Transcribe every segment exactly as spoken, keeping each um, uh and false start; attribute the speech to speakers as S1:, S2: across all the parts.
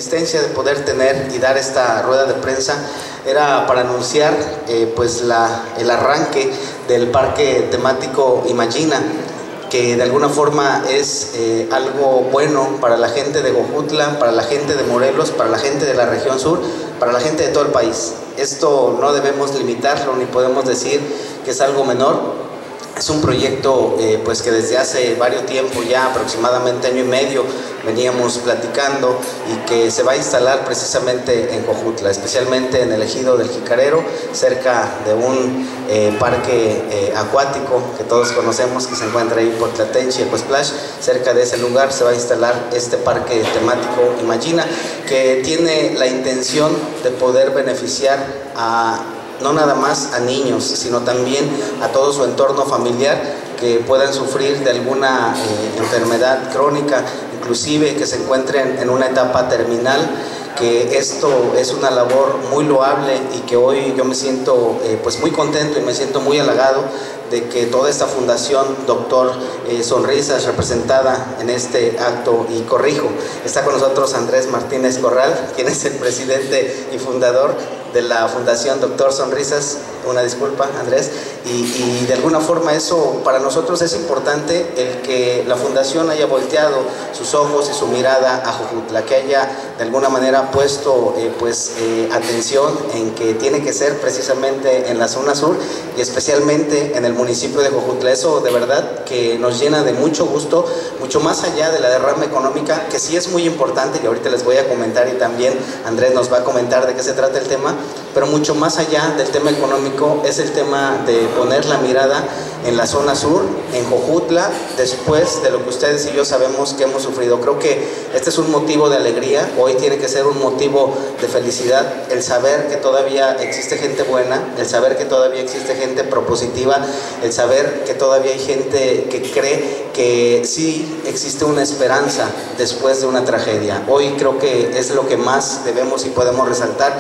S1: insistencia de poder tener y dar esta rueda de prensa era para anunciar eh, pues la, el arranque del parque temático Imagina, que de alguna forma es eh, algo bueno para la gente de Jojutla, para la gente de Morelos, para la gente de la región sur, para la gente de todo el país. Esto no debemos limitarlo ni podemos decir que es algo menor. Es un proyecto eh, pues que desde hace varios tiempo, ya aproximadamente año y medio, veníamos platicando y que se va a instalar precisamente en Jojutla, especialmente en el ejido del Jicarero, cerca de un eh, parque eh, acuático que todos conocemos, que se encuentra ahí por Tlatenchi, Ecoesplash. Cerca de ese lugar se va a instalar este parque temático Imagina, que tiene la intención de poder beneficiar a no nada más a niños, sino también a todo su entorno familiar que puedan sufrir de alguna eh, enfermedad crónica, inclusive que se encuentren en una etapa terminal, que esto es una labor muy loable y que hoy yo me siento eh, pues muy contento y me siento muy halagado de que toda esta fundación Doctor eh, Sonrisas, representada en este acto, y corrijo, está con nosotros Andrés Martínez Corral, quien es el presidente y fundador de la Fundación Doctor Sonrisas. Una disculpa, Andrés, y, y de alguna forma eso para nosotros es importante, el que la fundación haya volteado sus ojos y su mirada a Jojutla, que haya de alguna manera puesto eh, pues eh, atención en que tiene que ser precisamente en la zona sur y especialmente en el municipio de Jojutla. Eso de verdad que nos llena de mucho gusto, mucho más allá de la derrama económica, que sí es muy importante y ahorita les voy a comentar, y también Andrés nos va a comentar de qué se trata el tema, pero mucho más allá del tema económico es el tema de poner la mirada en la zona sur, en Jojutla, después de lo que ustedes y yo sabemos que hemos sufrido. Creo que este es un motivo de alegría, hoy tiene que ser un motivo de felicidad, el saber que todavía existe gente buena, el saber que todavía existe gente propositiva, el saber que todavía hay gente que cree que sí existe una esperanza después de una tragedia. Hoy creo que es lo que más debemos y podemos resaltar,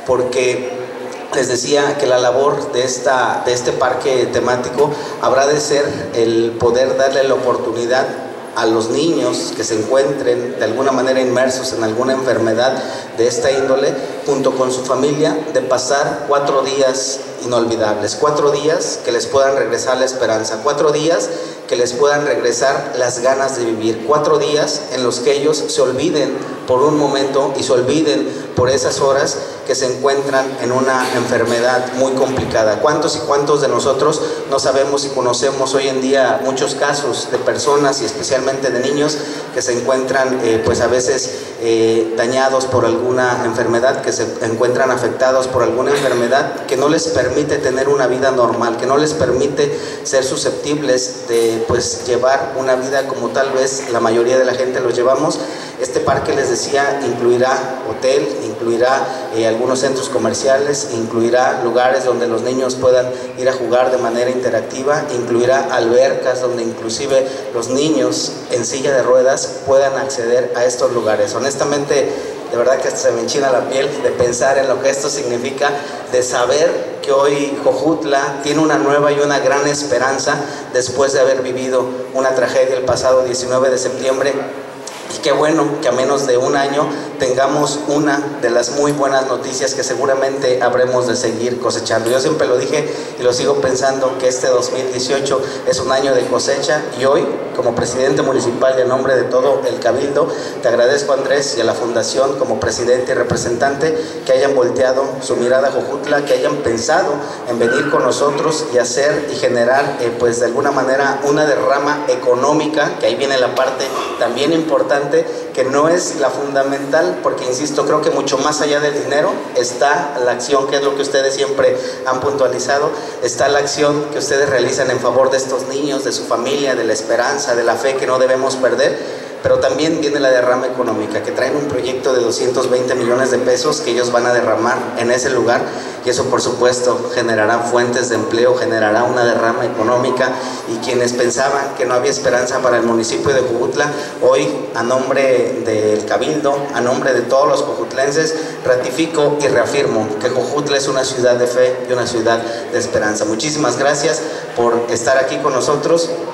S1: porque les decía que la labor de, esta, de este parque temático habrá de ser el poder darle la oportunidad a los niños que se encuentren de alguna manera inmersos en alguna enfermedad de esta índole, junto con su familia, de pasar cuatro días inolvidables, cuatro días que les puedan regresar la esperanza, cuatro días que les puedan regresar las ganas de vivir, cuatro días en los que ellos se olviden por un momento y se olviden por esas horas que se encuentran en una enfermedad muy complicada. ¿Cuántos y cuántos de nosotros no sabemos y conocemos hoy en día muchos casos de personas y especialmente de niños que se encuentran eh, pues a veces eh, dañados por alguna enfermedad, que se encuentran afectados por alguna enfermedad que no les permite tener una vida normal, que no les permite ser susceptibles de pues llevar una vida como tal vez la mayoría de la gente lo llevamos? Este parque, les decía, incluirá hotel, incluirá eh, algunos centros comerciales, incluirá lugares donde los niños puedan ir a jugar de manera interactiva, incluirá albercas donde inclusive los niños en silla de ruedas puedan acceder a estos lugares. Honestamente, de verdad que se me enchina la piel de pensar en lo que esto significa, de saber que hoy Jojutla tiene una nueva y una gran esperanza después de haber vivido una tragedia el pasado diecinueve de septiembre. Y qué bueno que a menos de un año tengamos una de las muy buenas noticias que seguramente habremos de seguir cosechando. Yo siempre lo dije y lo sigo pensando, que este dos mil dieciocho es un año de cosecha, y hoy, como presidente municipal y en nombre de todo el Cabildo, te agradezco, Andrés, y a la Fundación como presidente y representante, que hayan volteado su mirada a Jojutla, que hayan pensado en venir con nosotros y hacer y generar eh, pues de alguna manera una derrama económica, que ahí viene la parte también importante, que no es la fundamental, porque insisto, creo que mucho más allá del dinero está la acción, que es lo que ustedes siempre han puntualizado, está la acción que ustedes realizan en favor de estos niños, de su familia, de la esperanza, de la fe que no debemos perder. Pero también viene la derrama económica, que traen un proyecto de doscientos veinte millones de pesos que ellos van a derramar en ese lugar, y eso por supuesto generará fuentes de empleo, generará una derrama económica, y quienes pensaban que no había esperanza para el municipio de Jojutla, hoy a nombre del Cabildo, a nombre de todos los jojutlenses, ratifico y reafirmo que Jojutla es una ciudad de fe y una ciudad de esperanza. Muchísimas gracias por estar aquí con nosotros.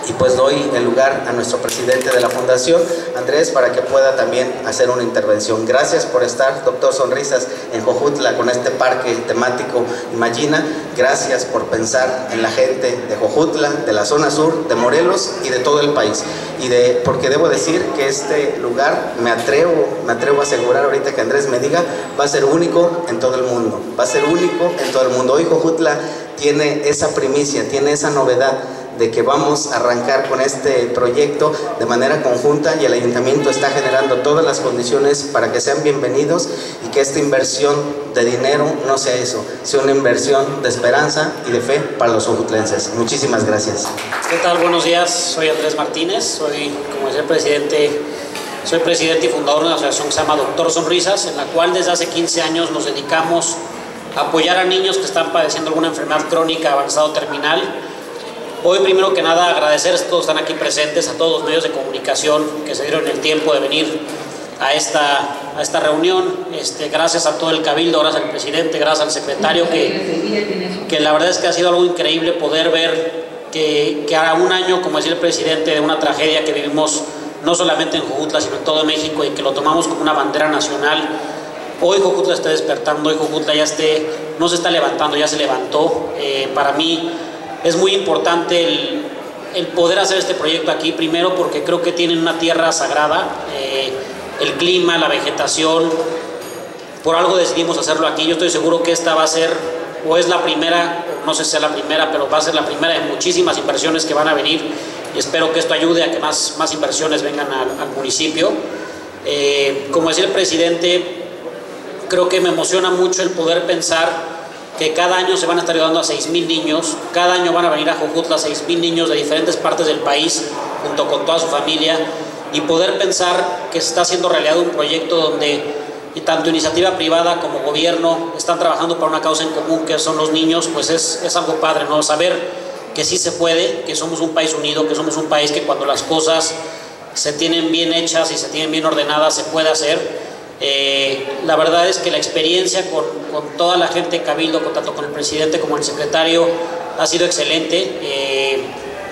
S1: Y pues doy el lugar a nuestro presidente de la Fundación, Andrés, para que pueda también hacer una intervención. Gracias por estar, doctor Sonrisas, en Jojutla con este parque temático Imagina. Gracias por pensar en la gente de Jojutla, de la zona sur, de Morelos y de todo el país. Y de, porque debo decir que este lugar, me atrevo, me atrevo a asegurar ahorita que Andrés me diga, va a ser único en todo el mundo. Va a ser único en todo el mundo. Hoy Jojutla tiene esa primicia, tiene esa novedad de que vamos a arrancar con este proyecto de manera conjunta, y el ayuntamiento está generando todas las condiciones para que sean bienvenidos y que esta inversión de dinero no sea eso, sea una inversión de esperanza y de fe para los jojutlenses. Muchísimas gracias.
S2: ¿Qué tal? Buenos días, soy Andrés Martínez, soy, como decía el presidente, soy presidente y fundador de una asociación que se llama Doctor Sonrisas, en la cual desde hace quince años nos dedicamos a apoyar a niños que están padeciendo alguna enfermedad crónica, avanzada o terminal. Hoy, primero que nada, agradecer a todos que están aquí presentes, a todos los medios de comunicación que se dieron el tiempo de venir a esta, a esta reunión. Este, gracias a todo el cabildo, gracias al presidente, gracias al secretario, que, que la verdad es que ha sido algo increíble poder ver que, que a un año, como decía el presidente, de una tragedia que vivimos no solamente en Jojutla, sino en todo México, y que lo tomamos como una bandera nacional. Hoy Jojutla está despertando, hoy Jojutla ya esté, no se está levantando, ya se levantó. Eh, para mí es muy importante el, el poder hacer este proyecto aquí, primero porque creo que tienen una tierra sagrada, eh, el clima, la vegetación, por algo decidimos hacerlo aquí. Yo estoy seguro que esta va a ser, o es la primera, no sé si sea la primera, pero va a ser la primera de muchísimas inversiones que van a venir, y espero que esto ayude a que más, más inversiones vengan al, al municipio. Eh, como decía el presidente, creo que me emociona mucho el poder pensar que cada año se van a estar ayudando a seis mil niños, cada año van a venir a Jojutla seis mil niños de diferentes partes del país, junto con toda su familia, y poder pensar que se está haciendo realidad un proyecto donde y tanto iniciativa privada como gobierno están trabajando para una causa en común, que son los niños, pues es, es algo padre, ¿no? Saber que sí se puede, que somos un país unido, que somos un país que cuando las cosas se tienen bien hechas y se tienen bien ordenadas, se puede hacer. Eh, la verdad es que la experiencia con, con toda la gente de Cabildo, con, tanto con el presidente como el secretario, ha sido excelente. Eh,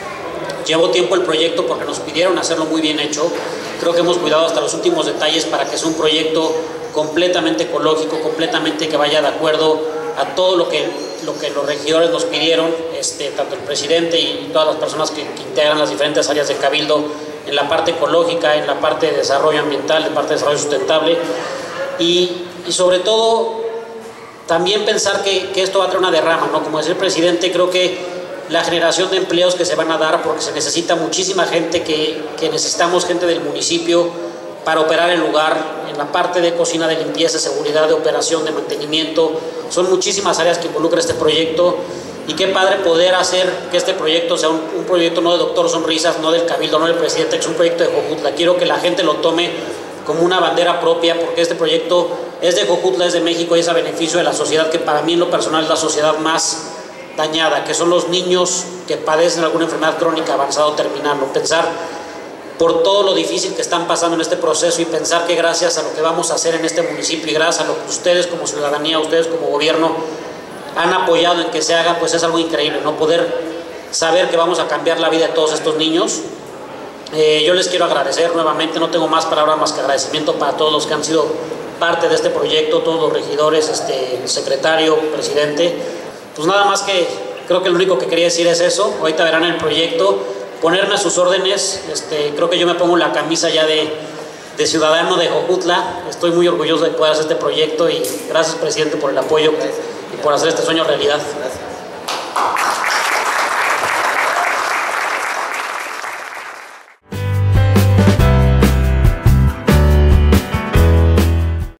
S2: llevó tiempo el proyecto porque nos pidieron hacerlo muy bien hecho. Creo que hemos cuidado hasta los últimos detalles para que sea un proyecto completamente ecológico, completamente que vaya de acuerdo a todo lo que, lo que los regidores nos pidieron, este, tanto el presidente y todas las personas que, que integran las diferentes áreas de Cabildo, en la parte ecológica, en la parte de desarrollo ambiental, en la parte de desarrollo sustentable, y, y sobre todo también pensar que, que esto va a traer una derrama, ¿no? Como decía el presidente, creo que la generación de empleos que se van a dar, porque se necesita muchísima gente, que, que necesitamos gente del municipio para operar el lugar, en la parte de cocina, de limpieza, seguridad, de operación, de mantenimiento. Son muchísimas áreas que involucra este proyecto. Y qué padre poder hacer que este proyecto sea un, un proyecto no de Doctor Sonrisas, no del Cabildo, no del presidente, que es un proyecto de Jojutla. Quiero que la gente lo tome como una bandera propia, porque este proyecto es de Jojutla, es de México, y es a beneficio de la sociedad, que para mí en lo personal es la sociedad más dañada, que son los niños que padecen alguna enfermedad crónica avanzada o terminal. ¿No? Pensar por todo lo difícil que están pasando en este proceso, y pensar que gracias a lo que vamos a hacer en este municipio y gracias a lo que ustedes como ciudadanía, ustedes como gobierno han apoyado en que se haga, pues es algo increíble, ¿no? Poder saber que vamos a cambiar la vida de todos estos niños. Eh, yo les quiero agradecer nuevamente, no tengo más palabras más que agradecimiento para todos los que han sido parte de este proyecto, todos los regidores, este, secretario, presidente. Pues nada más que, creo que lo único que quería decir es eso. Ahorita verán el proyecto, ponerme a sus órdenes. Este, creo que yo me pongo la camisa ya de, de ciudadano de Jojutla. Estoy muy orgulloso de poder hacer este proyecto, y gracias, presidente, por el apoyo y por hacer este sueño realidad. Gracias.